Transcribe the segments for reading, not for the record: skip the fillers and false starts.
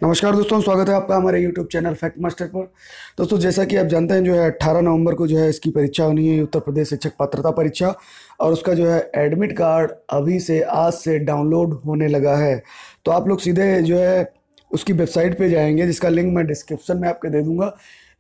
नमस्कार दोस्तों, स्वागत है आपका हमारे YouTube चैनल फैक्ट मास्टर पर। दोस्तों, जैसा कि आप जानते हैं, जो है 18 नवंबर को जो है इसकी परीक्षा होनी है, उत्तर प्रदेश शिक्षक पात्रता परीक्षा। और उसका जो है एडमिट कार्ड अभी से आज से डाउनलोड होने लगा है। तो आप लोग सीधे जो है उसकी वेबसाइट पे जाएंगे, जिसका लिंक मैं डिस्क्रिप्शन में आपके दे दूंगा,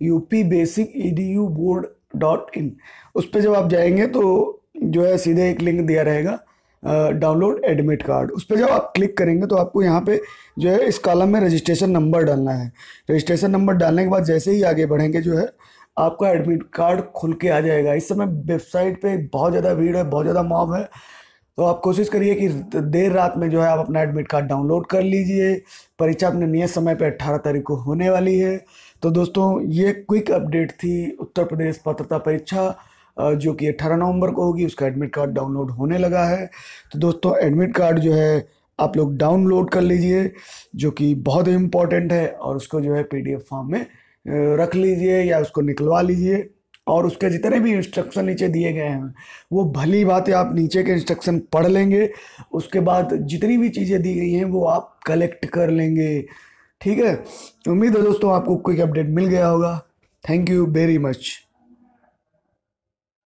upbasiceduboard.in। उस पर जब आप जाएंगे तो जो है सीधे एक लिंक दिया रहेगा, डाउनलोड एडमिट कार्ड। उस पर जब आप क्लिक करेंगे तो आपको यहाँ पे जो है इस कॉलम में रजिस्ट्रेशन नंबर डालना है। रजिस्ट्रेशन नंबर डालने के बाद जैसे ही आगे बढ़ेंगे जो है आपका एडमिट कार्ड खुल के आ जाएगा। इस समय वेबसाइट पे बहुत ज़्यादा भीड़ है, बहुत ज़्यादा मॉब है। तो आप कोशिश करिए कि देर रात में जो है आप अपना एडमिट कार्ड डाउनलोड कर लीजिए। परीक्षा अपने नियत समय पे 18 तारीख को होने वाली है। तो दोस्तों, ये क्विक अपडेट थी उत्तर प्रदेश पात्रता परीक्षा जो कि 18 नवंबर को होगी। उसका एडमिट कार्ड डाउनलोड होने लगा है। तो दोस्तों, एडमिट कार्ड जो है आप लोग डाउनलोड कर लीजिए, जो कि बहुत ही इम्पोर्टेंट है। और उसको जो है PDF फॉर्म में रख लीजिए या उसको निकलवा लीजिए। और उसके जितने भी इंस्ट्रक्शन नीचे दिए गए हैं, वो भली बात है, आप नीचे के इंस्ट्रक्शन पढ़ लेंगे। उसके बाद जितनी भी चीज़ें दी गई हैं वो आप कलेक्ट कर लेंगे। ठीक है, उम्मीद है दोस्तों आपको क्विक अपडेट मिल गया होगा। Thank you very much.